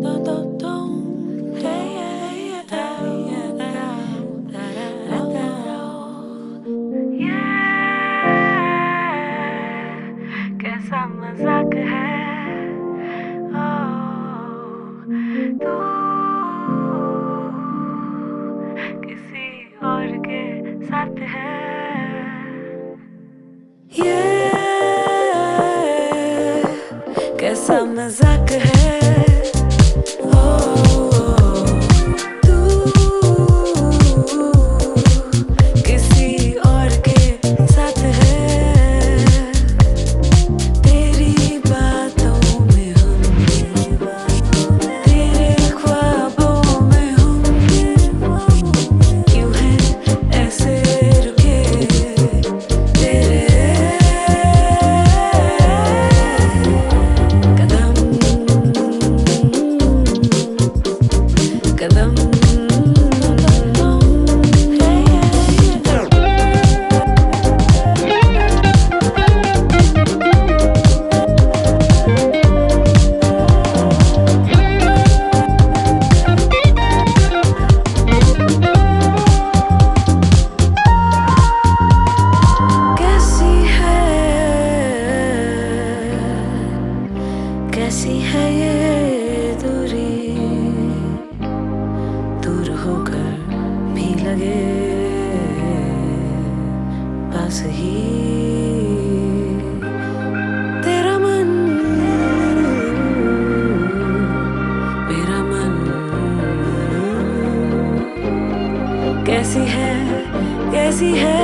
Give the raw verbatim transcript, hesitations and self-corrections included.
कैसा मजाक है ओ, तू किसी और के साथ है ये कैसा मजाक है ओ, तू किसी और के साथ है तेरी बातों में हम तेरे ख्वाबों में हम क्यों है ऐसे रुके तेरे कदम कदम कैसी है ये दूरी दूर होकर भी लगे पास ही तेरा मन मेरा मन कैसी है कैसी है